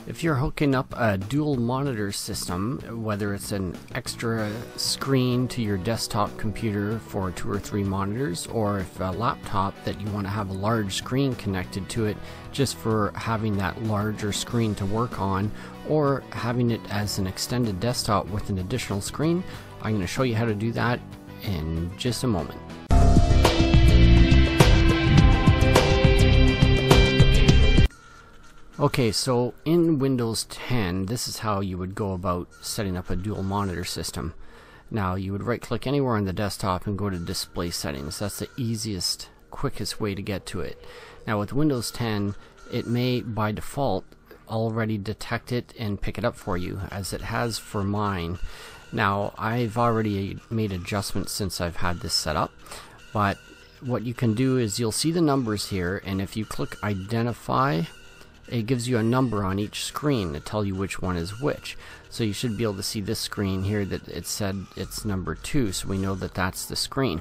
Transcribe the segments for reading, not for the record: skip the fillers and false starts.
If you're hooking up a dual monitor system, whether it's an extra screen to your desktop computer for 2 or 3 monitors, or if a laptop that you want to have a large screen connected to it just for having that larger screen to work on, or having it as an extended desktop with an additional screen, I'm going to show you how to do that in just a moment. Okay, so in Windows 10, this is how you would go about setting up a dual monitor system. Now, you would right click anywhere on the desktop and go to display settings. That's the easiest, quickest way to get to it. Now with Windows 10, it may by default already detect it and pick it up for you, as it has for mine. Now, I've already made adjustments since I've had this set up, but what you can do is you'll see the numbers here, and if you click identify, it gives you a number on each screen to tell you which one is which. So you should be able to see this screen here that it said it's number 2, so we know that that's the screen.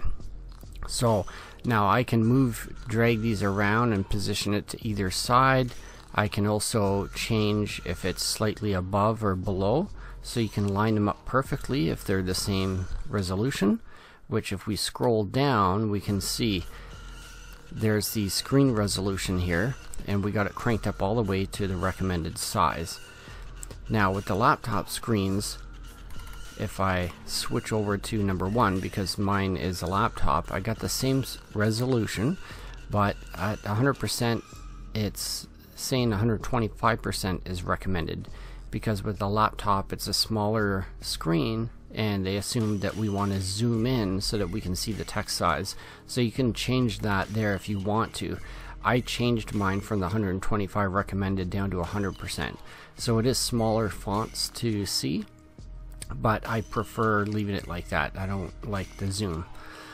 So now I can drag these around and position it to either side. I can also change if it's slightly above or below, so you can line them up perfectly if they're the same resolution, which if we scroll down we can see there's the screen resolution here, and we got it cranked up all the way to the recommended size. Now with the laptop screens, if I switch over to number 1, because mine is a laptop, I got the same resolution, but at 100% it's saying 125% is recommended, because with the laptop it's a smaller screen and they assume that we want to zoom in so that we can see the text size. So you can change that there if you want to. I changed mine from the 125 recommended down to 100%. So it is smaller fonts to see, but I prefer leaving it like that. I don't like the zoom.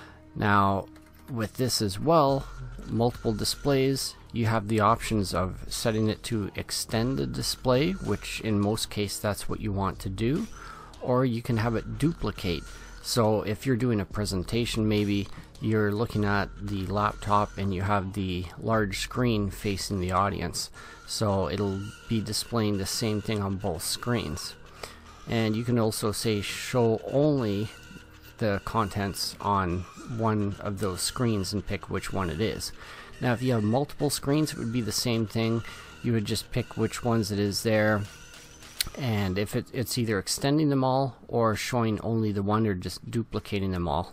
Now with this as well, multiple displays, you have the options of setting it to extend the display, which in most cases that's what you want to do, or you can have it duplicate. So if you're doing a presentation, maybe you're looking at the laptop and you have the large screen facing the audience, so it'll be displaying the same thing on both screens. And you can also say show only the contents on one of those screens and pick which one it is. Now if you have multiple screens, it would be the same thing. You would just pick which ones it is there, and if it's either extending them all or showing only the one, or just duplicating them all.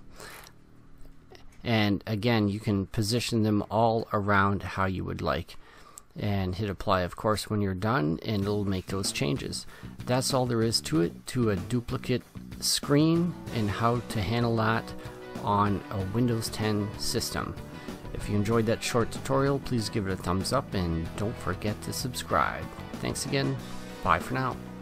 And again, you can position them all around how you would like, and hit apply of course when you're done, and it'll make those changes. That's all there is to it, to a duplicate screen, and how to handle that on a Windows 10 system. If you enjoyed that short tutorial, please give it a thumbs up and don't forget to subscribe. Thanks again. Bye for now.